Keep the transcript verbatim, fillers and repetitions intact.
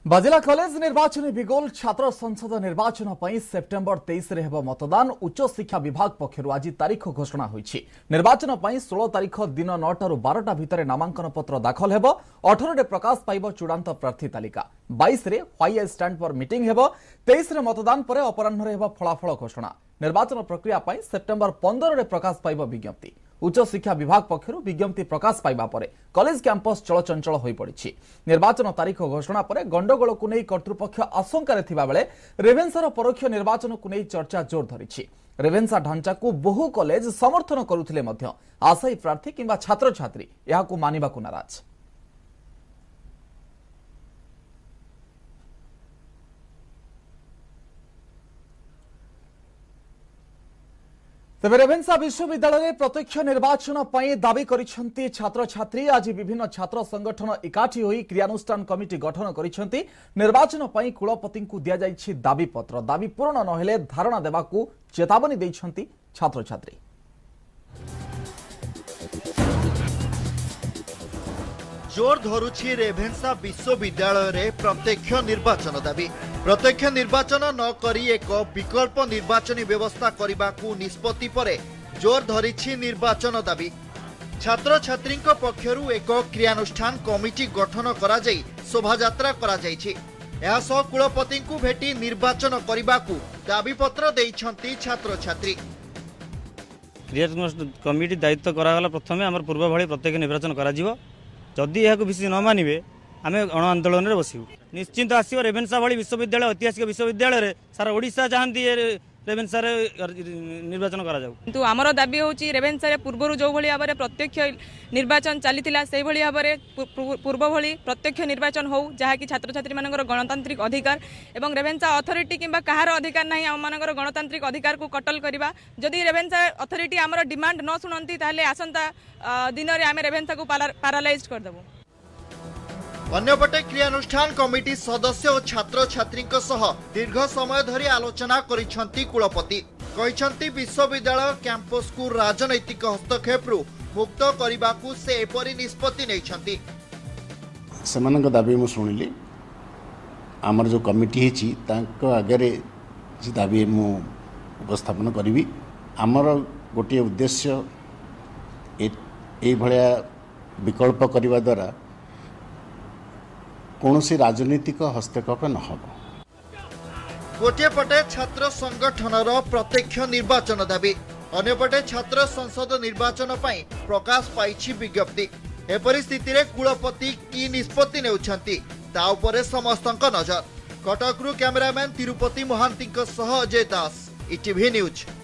बाजिला college निर्वाचन बिगोल छात्र संसद निर्वाचन पर सेप्टेम्बर तेईस रे हेबो मतदान। उच्च शिक्षा विभाग पक्षरु आज तारीख घोषणा होईछि। निर्वाचन पर सोलह तारीख दिन नौटा रु बारटा भितर नामांकन पत्र दाखल हेबो। अठारह रे प्रकाश पाइबो चूड़ांत प्रार्थी तालिका। बाईस रे व्हाइट स्टैंड पर मीटिंग हेबो। तेईस रे मतदान पर अपराह्न रे हेबो फलाफल घोषणा। निर्वाचन प्रक्रिया पर सेप्टेम्बर पंद्रह रे प्रकाश पाइबो विज्ञप्ति। उच्च शिक्षा विभाग पक्षरु विज्ञप्ति प्रकाश पाइबा परे कॉलेज कैंपस चलचंचल होई पड़िछि। निर्वाचन तारीख घोषणा परे गंडगोल को नहीं कर्तृपक्ष आशंका थिबा बेले रेवेन्सार परोक्ष निर्वाचन को नहीं चर्चा जोर धरिछि। रेवेन्सा ढांचा को बहु कॉलेज समर्थन करुथिले मध्य आशायी प्रार्थी किंबा छात्र छात्री याकू मानिबाकू नाराज। तेरे रेवेन्सा विश्वविद्यालय प्रत्यक्ष निर्वाचन पर दाबी करिसेंती छात्र छात्री। आज विभिन्न छात्र संगठन एकाठी होई क्रियानुष्ठान कमिटी गठन करिसेंती। निर्वाचन पर कुलपति को दिया जाइछि दाबी पत्र। दाबी पूर्ण नहेले धारणा देबाकू चेतावनी दैछंती छात्र छात्री। जोर धरुछि रेवेन्सा विश्वविद्यालय रे प्रत्यक्ष निर्वाचन दाबी। प्रत्यक्ष निर्वाचन न करी एक विकल्प निर्वाचन व्यवस्था करने निष्पत्ति परे जोर धरिछि निर्वाचन दाबी। छात्र छात्री पक्षरु एक क्रियानुष्ठान कमिटी गठन करा जाई शोभायात्रा करा जाइछि। एहा सह कुलपति को भेटी निर्वाचन करने दाबी पत्र दैछंती छात्र छात्री। क्रियानुष्ठान कमिटी दायित्व करागला। प्रथमे आमर पूर्व भली प्रत्यक्ष निर्वाचन करा जिवो। जदि यह विषय न मानिबे आम गण आंदोलन में बसू। निश्चिंत आसो रेवेन्सा भली विश्वविद्यालय ऐतिहासिक विश्वविद्यालय सारा ओडिशा चाहती रेवेन्सा निर्वाचन करा जाऊ। किंतु आमर दाबी होची रेवेन्सा रे पूर्व जो भली भाव प्रत्यक्ष निर्वाचन चलीथिला से भली भाव पूर्व भली प्रत्यक्ष निर्वाचन हो जहाँकि छात्र छात्री मानकर गणतांत्रिक अधिकार एवं रेवेन्सा अथॉरिटी किंबा कहार अधिकार नहीं आम मानकर गणतांत्रिक अधिकार को कटल करबा। जदि रेवेन्सा अथॉरिटी आमर डिमांड न सुनंती ताहले आसंता दिन रे आमे रेवेन्सा को पैरालाइज कर देबो। अन्यपटे क्रियानुष्ठान कमिटी सदस्य और छात्र छात्री दीर्घ समय धरी आलोचना करिसेंती कुलपति। कहिसेंती विश्वविद्यालय कैंपस को राजनैतिक हस्तक्षेप मुक्त करने से एपरी निष्पत्ति नैछंती। सेमानक दाबी मु सुनिली। आमर जो कमिटी हिची तांको आगरे जे दाबी मु उपस्थापन करिवि। आमर गोटे उद्देश्य ए भलिया विकल्प करने द्वारा कौन सी राजनीतिक हस्तक्षेप न हो। गोटे पटे छात्र संगठनर प्रत्यक्ष निर्वाचन दाबी, अन्यपटे छात्र संसद निर्वाचन पर प्रकाश पाई विज्ञप्ति। एपरी स्थिति रे कुलपति की निष्पत्ति नेउछंती ता उपरे समस्तक नजर। कटकरू कैमरामैन तिरुपति महांती सह अजय दास, ईटीवी न्यूज।